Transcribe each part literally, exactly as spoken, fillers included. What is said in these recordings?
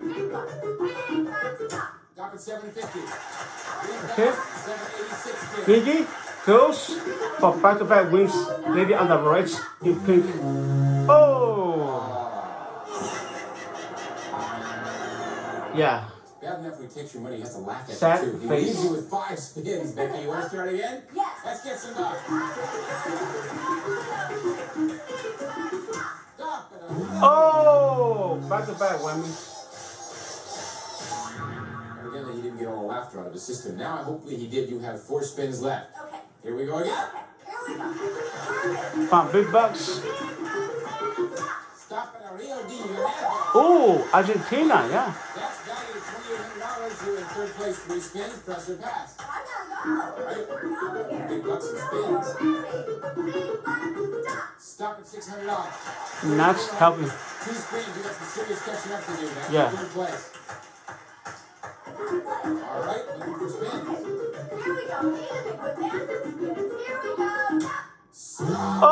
Stop at seven fifty. Okay. Gigi, close for back-to-back wins. Lady on the right, in pink. Oh! Yeah. Bad enough when he takes your money, he has to laugh at Sad you too. He face. leaves you with five spins, Becky. You want to start again? Yes. Let's get some luck. Stop it. Oh! Back-to-back whammies. Again, he didn't get all the laughter out of his system. Now, hopefully he did. You have four spins left. Okay. Here we go again. Okay. Here we go. Perfect. Come on, big bucks. Stop at Rio de Janeiro. Oh, Argentina, yeah. That's valued at twenty-eight hundred dollars. You're in third place, three spins. Press or pass. I gotta go. Right? We're going here. Big bucks and spins. Stop at six hundred dollars. Not helping. Two spins. You got some serious catching up to do. That's Yeah. third place. All right, looking for spins. Here we go. Need to make advances spins. Here we go. Oh!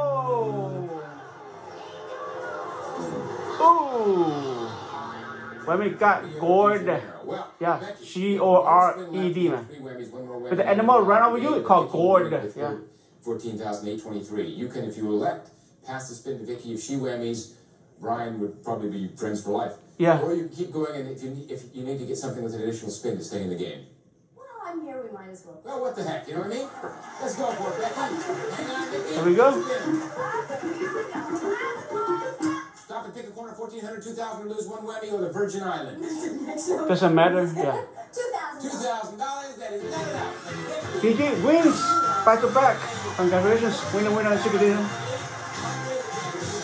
Oh! When we got gourd, yeah, G O R E D, man. But the animal run over you, it's called gourd, yeah. fourteen thousand eight hundred twenty-three. You can, if you elect, pass the spin to Vicky. If she whammies, Brian would probably be friends for life. Yeah. Or you can keep going, and if you, need, if you need to get something with an additional spin to stay in the game. Well, I'm here. We might as well. Well, what the heck, you know what I mean? Let's go for it, Becky. Hang on, Vicky. Here we go. Stop and pick a corner, fourteen hundred, two thousand, lose one whammy, or the Virgin Islands. Doesn't matter, yeah. Two thousand. two thousand dollars, that is not enough. Gigi wins back to back. Congratulations, winner, winner, chicken dinner.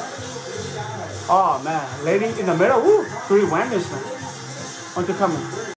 Oh man, lady in the middle, woo, three whammies, man. Want to come in.